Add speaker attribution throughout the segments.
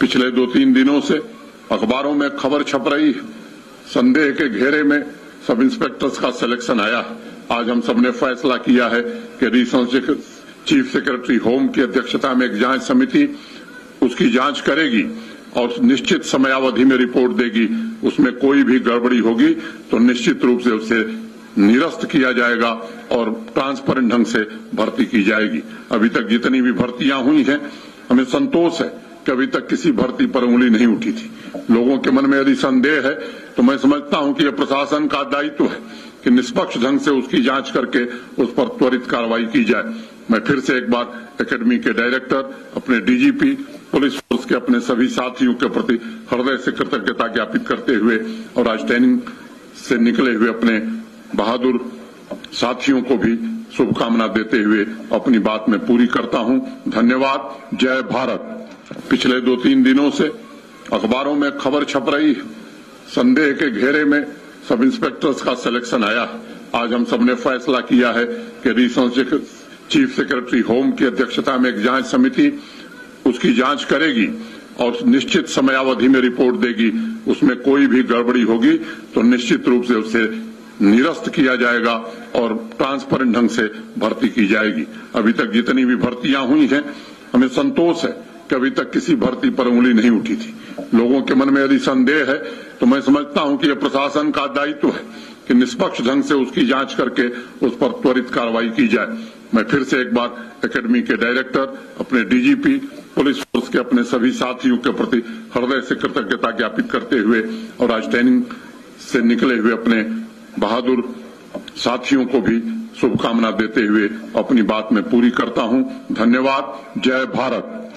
Speaker 1: पिछले 2-3 दिनों से अखबारों में खबर छप रही है, संदेह के घेरे में सब इंस्पेक्टर्स का सिलेक्शन आया। आज हम सबने फैसला किया है कि रीजनल चीफ सेक्रेटरी होम की अध्यक्षता में एक जांच समिति उसकी जांच करेगी और निश्चित समयावधि में रिपोर्ट देगी। उसमें कोई भी गड़बड़ी होगी तो निश्चित रूप से उसे निरस्त किया जाएगा और ट्रांसपेरेंट ढंग से भर्ती की जाएगी। अभी तक जितनी भी भर्तियां हुई हैं, हमें संतोष है कि अभी तक किसी भर्ती पर उंगली नहीं उठी थी। लोगों के मन में यदि संदेह है तो मैं समझता हूं कि यह प्रशासन का दायित्व है कि निष्पक्ष ढंग से उसकी जांच करके उस पर त्वरित कार्रवाई की जाए। मैं फिर से एक बार एकेडमी के डायरेक्टर, अपने डीजीपी, पुलिस फोर्स के अपने सभी साथियों के प्रति हृदय से कृतज्ञता ज्ञापित करते हुए और आज ट्रेनिंग से निकले हुए अपने बहादुर साथियों को भी शुभकामना देते हुए अपनी बात में पूरी करता हूं। धन्यवाद। जय भारत। पिछले 2-3 दिनों से अखबारों में खबर छप रही है, संदेह के घेरे में सब इंस्पेक्टर्स का सिलेक्शन आया। आज हम सबने फैसला किया है कि रीजनल चीफ सेक्रेटरी होम की अध्यक्षता में एक जांच समिति उसकी जांच करेगी और निश्चित समयावधि में रिपोर्ट देगी। उसमें कोई भी गड़बड़ी होगी तो निश्चित रूप से उसे निरस्त किया जाएगा और ट्रांसपेरेंट ढंग से भर्ती की जाएगी। अभी तक जितनी भी भर्तियां हुई हैं, हमें संतोष है कि अभी तक किसी भर्ती पर उंगली नहीं उठी थी। लोगों के मन में यदि संदेह है तो मैं समझता हूं कि यह प्रशासन का दायित्व है कि निष्पक्ष ढंग से उसकी जांच करके उस पर त्वरित कार्रवाई की जाए। मैं फिर से एक बार एकेडमी के डायरेक्टर, अपने डीजीपी, पुलिस फोर्स के अपने सभी साथियों के प्रति हृदय से कृतज्ञता ज्ञापित करते हुए और आज ट्रेनिंग से निकले हुए अपने बहादुर साथियों को भी शुभकामना देते हुए अपनी बात में पूरी करता हूं। धन्यवाद। जय भारत।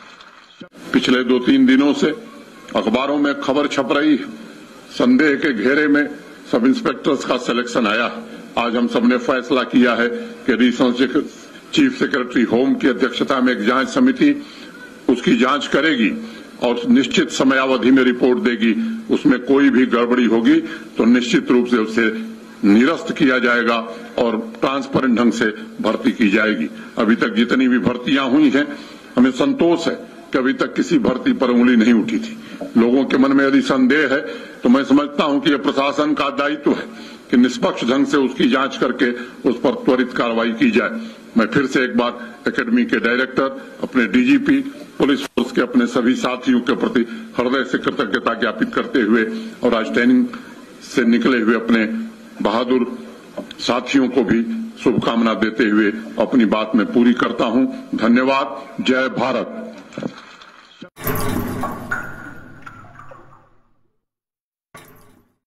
Speaker 1: पिछले 2-3 दिनों से अखबारों में खबर छप रही है, संदेह के घेरे में सब इंस्पेक्टर्स का सिलेक्शन आया। आज हम सबने फैसला किया है कि रीजनल चीफ सेक्रेटरी होम की अध्यक्षता में एक जांच समिति उसकी जांच करेगी और निश्चित समयावधि में रिपोर्ट देगी। उसमें कोई भी गड़बड़ी होगी तो निश्चित रूप से उसे निरस्त किया जाएगा और ट्रांसपेरेंट ढंग से भर्ती की जाएगी। अभी तक जितनी भी भर्तियां हुई हैं, हमें संतोष है कि अभी तक किसी भर्ती पर उंगली नहीं उठी थी। लोगों के मन में यदि संदेह है तो मैं समझता हूं कि यह प्रशासन का दायित्व है कि निष्पक्ष ढंग से उसकी जांच करके उस पर त्वरित कार्रवाई की जाए। मैं फिर से एक बार एकेडमी के डायरेक्टर, अपने डीजीपी, पुलिस फोर्स के अपने सभी साथियों के प्रति हृदय से कृतज्ञता ज्ञापित करते हुए और आज ट्रेनिंग से निकले हुए अपने बहादुर साथियों को भी शुभकामना देते हुए अपनी बात में पूरी करता हूं। धन्यवाद। जय भारत।